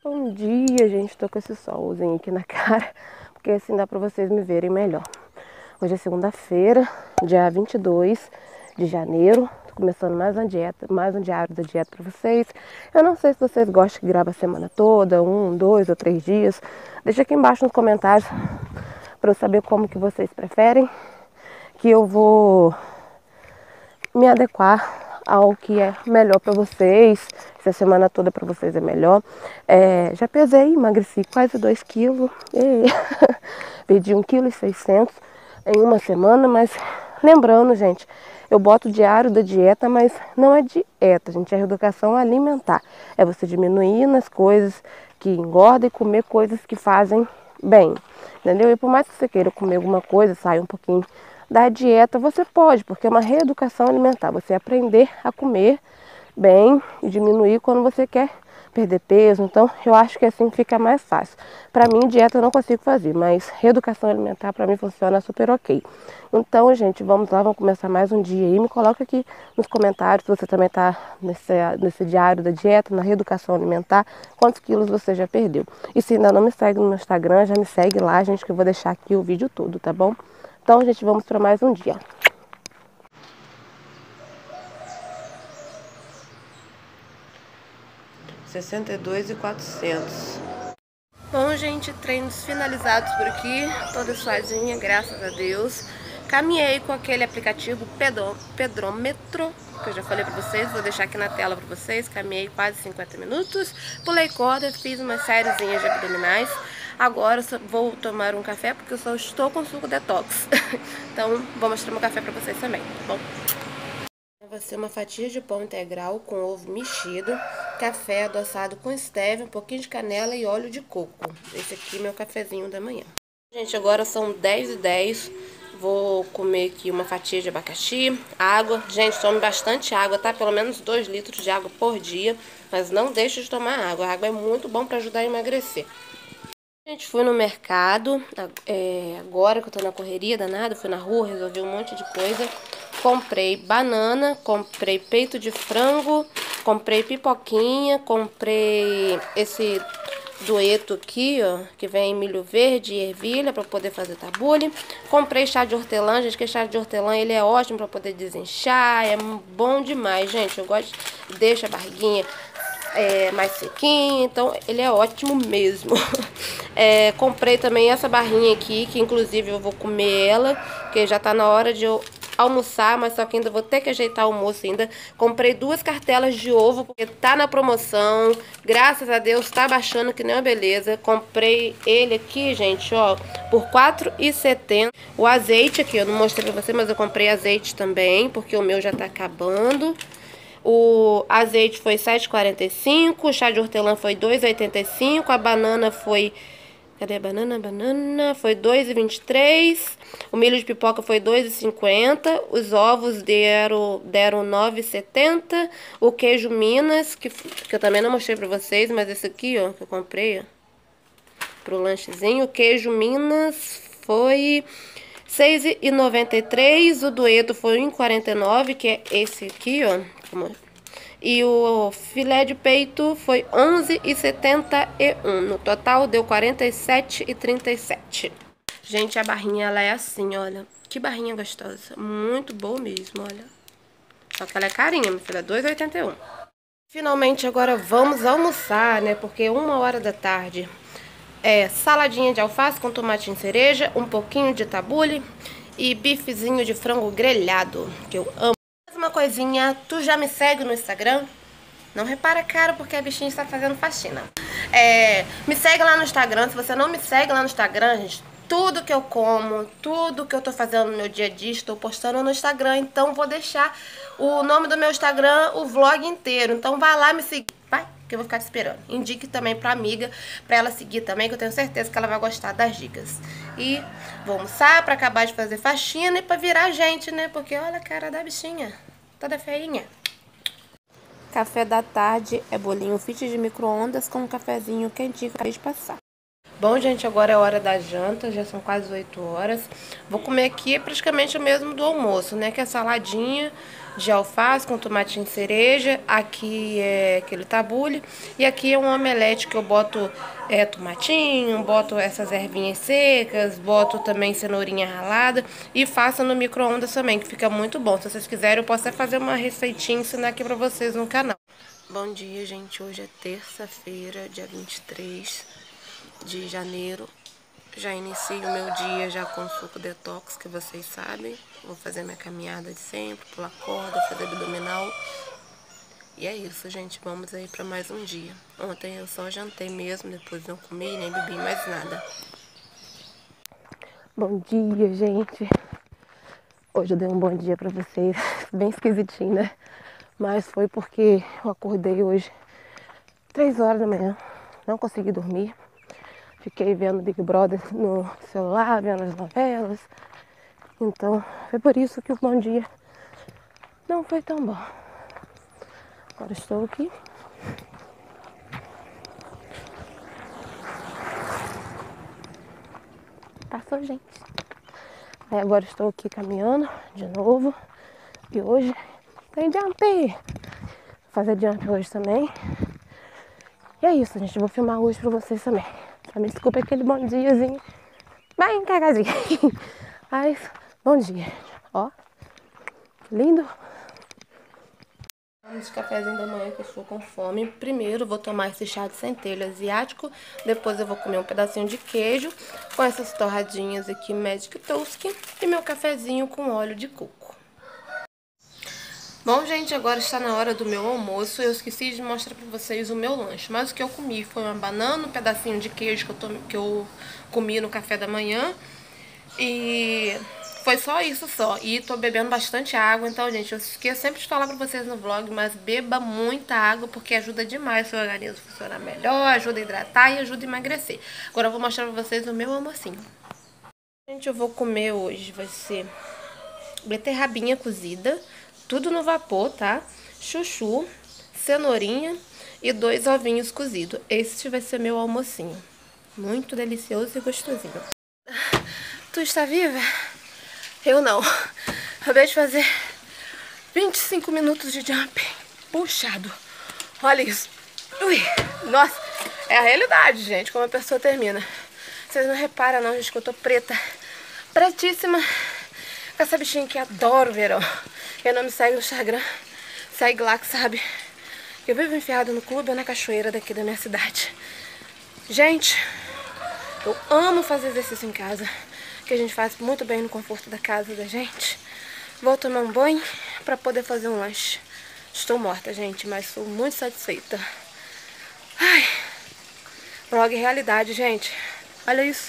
Bom dia, gente. Tô com esse solzinho aqui na cara, porque assim dá pra vocês me verem melhor. Hoje é segunda-feira, dia 22 de janeiro. Tô começando mais uma dieta, mais um diário da dieta pra vocês. Eu não sei se vocês gostam que grava a semana toda, 1, 2 ou 3 dias. Deixa aqui embaixo nos comentários pra eu saber como que vocês preferem, que eu vou me adequar ao que é melhor para vocês, se a semana toda para vocês é melhor. Já pesei, emagreci quase 2 quilos, perdi 1,6 kg em uma semana, mas lembrando, gente, eu boto o diário da dieta, mas não é dieta, gente, é reeducação alimentar. É você diminuir nas coisas que engordam e comer coisas que fazem bem, entendeu? E por mais que você queira comer alguma coisa, saia um pouquinho da dieta, você pode, porque é uma reeducação alimentar, você aprender a comer bem e diminuir quando você quer perder peso. Então eu acho que assim fica mais fácil. Para mim dieta eu não consigo fazer, mas reeducação alimentar para mim funciona super ok. Então, gente, vamos lá, vamos começar mais um dia aí. Me coloca aqui nos comentários se você também está nesse diário da dieta, na reeducação alimentar, quantos quilos você já perdeu. E se ainda não me segue no meu Instagram, já me segue lá, gente, que eu vou deixar aqui o vídeo todo, tá bom? Então, gente, vamos para mais um dia. R$62.400. Bom, gente, treinos finalizados por aqui, toda suazinha, graças a Deus. Caminhei com aquele aplicativo Pedrômetro, que eu já falei pra vocês, vou deixar aqui na tela pra vocês. Caminhei quase 50 minutos, pulei corda, fiz umas sériezinhas de abdominais. Agora vou tomar um café, porque eu só estou com suco detox. Então, vou mostrar meu café pra vocês também, tá bom? Vai ser uma fatia de pão integral com ovo mexido, café adoçado com stevia, um pouquinho de canela e óleo de coco. Esse aqui é meu cafezinho da manhã. Gente, agora são 10h10. Vou comer aqui uma fatia de abacaxi, água. Gente, tome bastante água, tá? Pelo menos 2 litros de água por dia. Mas não deixe de tomar água. A água é muito bom para ajudar a emagrecer. Gente, fui no mercado, agora que eu tô na correria danada, fui na rua, resolvi um monte de coisa. Comprei banana, comprei peito de frango, comprei pipoquinha, comprei esse dueto aqui, ó, que vem milho verde e ervilha para poder fazer tabule. Comprei chá de hortelã, gente, que chá de hortelã ele é ótimo para poder desinchar, é bom demais, gente. Eu gosto, deixa a barriguinha mais sequinho, então ele é ótimo mesmo. Comprei também essa barrinha aqui, que inclusive eu vou comer ela, porque já tá na hora de eu almoçar, mas só que ainda vou ter que ajeitar o almoço ainda. Comprei 2 cartelas de ovo, porque tá na promoção, graças a Deus tá baixando que nem uma beleza. Comprei ele aqui, gente, ó, por R$4,70. O azeite aqui, eu não mostrei pra você, mas eu comprei azeite também, porque o meu já tá acabando. O azeite foi R$7,45, o chá de hortelã foi R$2,85, a banana foi... Cadê a banana? Banana foi R$2,23, o milho de pipoca foi R$2,50, os ovos deram R$9,70, o queijo Minas, que eu também não mostrei pra vocês, mas esse aqui, ó, que eu comprei, ó, pro lanchezinho, o queijo Minas foi R$6,93, o dueto foi R$1,49, que é esse aqui, ó. E o filé de peito foi R$11,71. No total deu R$47,37. Gente, a barrinha ela é assim, olha. Que barrinha gostosa. Muito boa mesmo, olha. Só que ela é carinha, minha filha, R$2,81. Finalmente agora vamos almoçar, né? Porque 1h da tarde. Saladinha de alface com tomatinho cereja, um pouquinho de tabule e bifezinho de frango grelhado, que eu amo. Mais uma coisinha, tu já me segue no Instagram? Não repara, cara, porque a bichinha está fazendo faxina. Me segue lá no Instagram. Se você não me segue lá no Instagram, gente, tudo que eu como, tudo que eu tô fazendo no meu dia a dia, estou postando no Instagram. Então vou deixar o nome do meu Instagram, o vlog inteiro. Então vai lá me seguir. Vai, que eu vou ficar te esperando. Indique também pra amiga, pra ela seguir também, que eu tenho certeza que ela vai gostar das dicas. E vou almoçar pra acabar de fazer faxina e pra virar gente, né? Porque olha a cara da bichinha, toda feinha. Café da tarde é bolinho fit de micro-ondas com um cafezinho quentinho que eu acabei de passar. Bom, gente, agora é hora da janta, já são quase 8 horas. Vou comer aqui praticamente o mesmo do almoço, né? Que é saladinha de alface com tomatinho cereja. Aqui é aquele tabule. E aqui é um omelete que eu boto tomatinho, boto essas ervinhas secas, boto também cenourinha ralada e faço no micro-ondas também, que fica muito bom. Se vocês quiserem, eu posso até fazer uma receitinha e ensinar aqui pra vocês no canal. Bom dia, gente. Hoje é terça-feira, dia 23 de janeiro. Já inicio o meu dia já com suco detox, que vocês sabem. Vou fazer minha caminhada de sempre, pular corda, fazer abdominal. E é isso, gente. Vamos aí pra mais um dia. Ontem eu só jantei mesmo, depois não comi, nem bebi mais nada. Bom dia, gente. Hoje eu dei um bom dia pra vocês. Bem esquisitinho, né? Mas foi porque eu acordei hoje 3 horas da manhã. Não consegui dormir. Fiquei vendo Big Brother no celular, vendo as novelas. Então, foi por isso que o bom dia não foi tão bom. Agora estou aqui. Passou, gente. Aí agora estou aqui caminhando de novo. E hoje tem jump. Vou fazer jump hoje também. E é isso, gente. Eu vou filmar hoje pra vocês também. Só me desculpa aquele bom diazinho bem cagadinho. Mas, bom dia. Ó, lindo. Vamos de cafezinho da manhã que eu estou com fome. Primeiro vou tomar esse chá de centelha asiático. Depois eu vou comer um pedacinho de queijo com essas torradinhas aqui Magic Toast e meu cafezinho com óleo de coco. Bom, gente, agora está na hora do meu almoço. Eu esqueci de mostrar pra vocês o meu lanche. Mas o que eu comi foi uma banana, um pedacinho de queijo que eu comi no café da manhã. E foi só isso só. E tô bebendo bastante água. Então, gente, eu esqueço sempre de falar pra vocês no vlog, mas beba muita água porque ajuda demais o seu organismo a funcionar melhor, ajuda a hidratar e ajuda a emagrecer. Agora eu vou mostrar pra vocês o meu almocinho. Gente, eu vou comer hoje, vai ser beterrabinha cozida, tudo no vapor, tá? Chuchu, cenourinha e 2 ovinhos cozidos. Esse vai ser meu almocinho. Muito delicioso e gostosinho. Tu está viva? Eu não. Acabei de fazer 25 minutos de jumping. Puxado. Olha isso. Ui. Nossa, é a realidade, gente, como a pessoa termina. Vocês não reparam não, gente, que eu tô preta. Pretíssima. Com essa bichinha que adoro o verão. Quem não me segue no Instagram, segue lá que sabe. Eu vivo enfiada no clube ou na cachoeira daqui da minha cidade. Gente, eu amo fazer exercício em casa. Que a gente faz muito bem no conforto da casa da gente. Vou tomar um banho pra poder fazer um lanche. Estou morta, gente, mas sou muito satisfeita. Ai, vlog realidade, gente. Olha isso.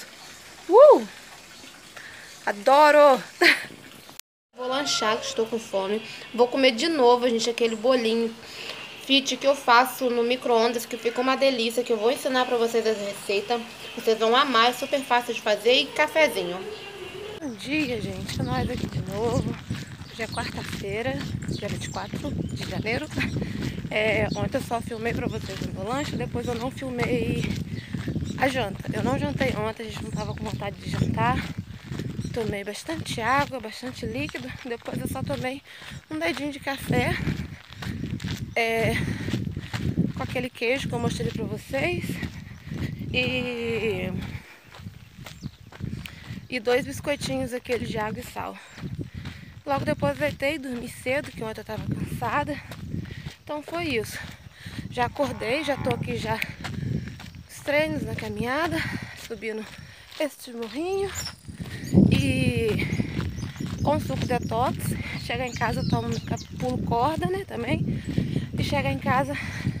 Adoro! Vou lanchar, que estou com fome. Vou comer de novo, gente, aquele bolinho fit que eu faço no micro-ondas, que fica uma delícia, que eu vou ensinar pra vocês essa receita. Vocês vão amar, é super fácil de fazer. E cafezinho. Bom dia, gente. Nós aqui de novo. Hoje é quarta-feira, dia 24 de janeiro. Ontem eu só filmei pra vocês o meu lanche, depois eu não filmei a janta. Eu não jantei ontem, a gente não tava com vontade de jantar. Tomei bastante água, bastante líquido. Depois eu só tomei um dedinho de café com aquele queijo que eu mostrei pra vocês. E 2 biscoitinhos aqueles de água e sal. Logo depois deitei e dormi cedo, que ontem eu tava cansada. Então foi isso. Já acordei, já tô aqui já os treinos na caminhada, subindo este morrinho. E com suco detox, chegar em casa eu tomo, pulo corda, né, também. E chegar em casa,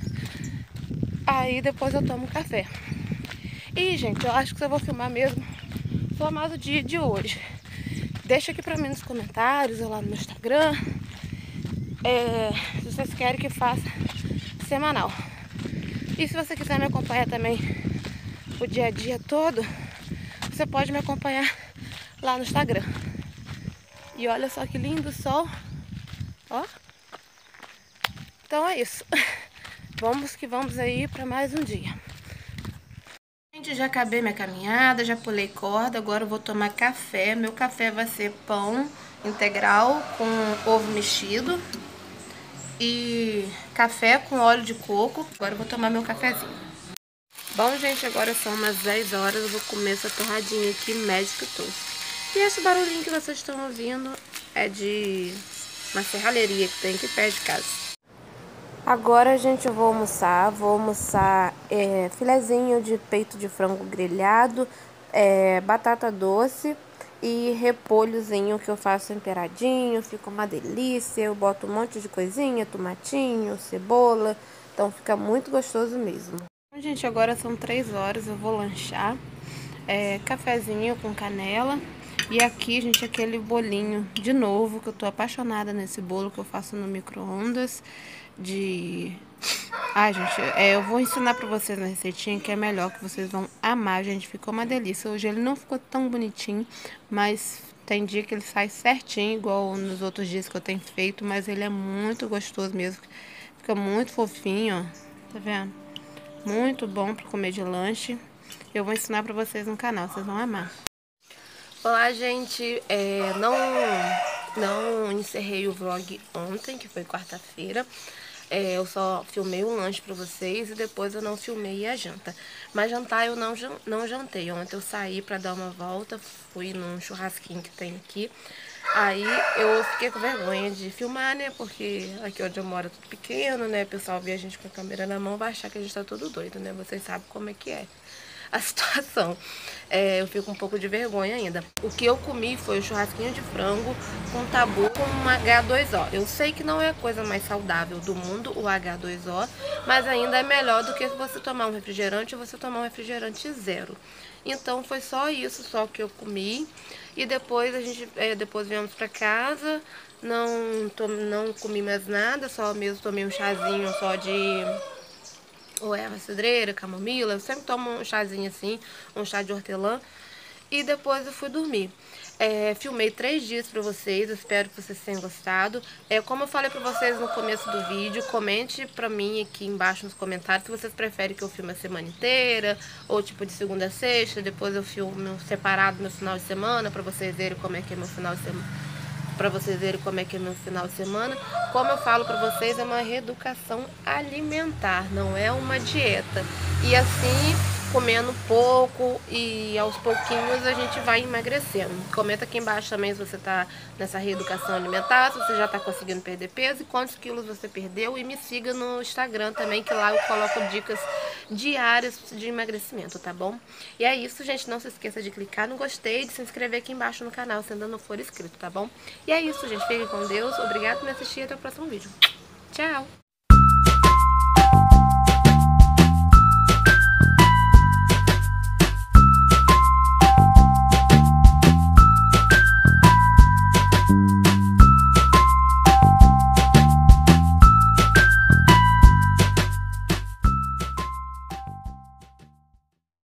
aí depois eu tomo café. E, gente, eu acho que eu vou filmar mesmo só mais o dia de hoje. Deixa aqui pra mim nos comentários ou lá no meu Instagram se vocês querem que faça semanal. E se você quiser me acompanhar também o dia a dia todo, você pode me acompanhar lá no Instagram. E olha só que lindo o sol. Ó. Então é isso. Vamos que vamos aí para mais um dia. Gente, já acabei minha caminhada, já pulei corda, agora eu vou tomar café. Meu café vai ser pão integral com ovo mexido e café com óleo de coco. Agora eu vou tomar meu cafezinho. Bom, gente, agora são umas 10 horas, eu vou comer essa torradinha aqui, Magic Toast. E esse barulhinho que vocês estão ouvindo é de uma serralheria que tem aqui perto de casa. Agora, gente, eu vou almoçar filezinho de peito de frango grelhado, batata doce e repolhozinho que eu faço temperadinho, fica uma delícia. Eu boto um monte de coisinha, tomatinho, cebola, então fica muito gostoso mesmo. Gente, agora são 3 horas, eu vou lanchar, cafezinho com canela. E aqui, gente, aquele bolinho de novo, que eu tô apaixonada nesse bolo que eu faço no micro-ondas Ai, gente, eu vou ensinar pra vocês na receitinha que é melhor, que vocês vão amar, gente. Ficou uma delícia. Hoje ele não ficou tão bonitinho, mas tem dia que ele sai certinho, igual nos outros dias que eu tenho feito, mas ele é muito gostoso mesmo. Fica muito fofinho, ó. Tá vendo? Muito bom pra comer de lanche. Eu vou ensinar pra vocês no canal, vocês vão amar. Olá, gente. Não encerrei o vlog ontem, que foi quarta-feira. Eu só filmei um lanche pra vocês e depois eu não filmei a janta. Mas jantar eu não jantei. Ontem eu saí pra dar uma volta, fui num churrasquinho que tem aqui. Aí eu fiquei com vergonha de filmar, né? Porque aqui onde eu moro é tudo pequeno, né? O pessoal vê a gente com a câmera na mão, vai achar que a gente tá todo doido, né? Vocês sabem como é que é a situação. Eu fico um pouco de vergonha ainda. O que eu comi foi o churrasquinho de frango com tabu com um H2O. Eu sei que não é a coisa mais saudável do mundo, o H2O, mas ainda é melhor do que você tomar um refrigerante ou você tomar um refrigerante zero. Então foi só isso, só que eu comi. E depois depois viemos pra casa, não comi mais nada, só mesmo tomei um chazinho só de ou erva cidreira, camomila. Eu sempre tomo um chazinho assim, um chá de hortelã. E depois eu fui dormir. Filmei 3 dias pra vocês, eu espero que vocês tenham gostado. Como eu falei pra vocês no começo do vídeo, comente pra mim aqui embaixo nos comentários se vocês preferem que eu filme a semana inteira, ou tipo de segunda a sexta, depois eu filmo separado no final de semana, pra vocês verem como é que é meu final de semana. Como eu falo pra vocês, é uma reeducação alimentar, não é uma dieta. E assim, comendo pouco e aos pouquinhos a gente vai emagrecendo. Comenta aqui embaixo também se você tá nessa reeducação alimentar, se você já tá conseguindo perder peso e quantos quilos você perdeu. E me siga no Instagram também, que lá eu coloco dicas diárias de emagrecimento, tá bom? E é isso, gente. Não se esqueça de clicar no gostei e de se inscrever aqui embaixo no canal, se ainda não for inscrito, tá bom? E é isso, gente. Fiquem com Deus. Obrigada por me assistir e até o próximo vídeo. Tchau!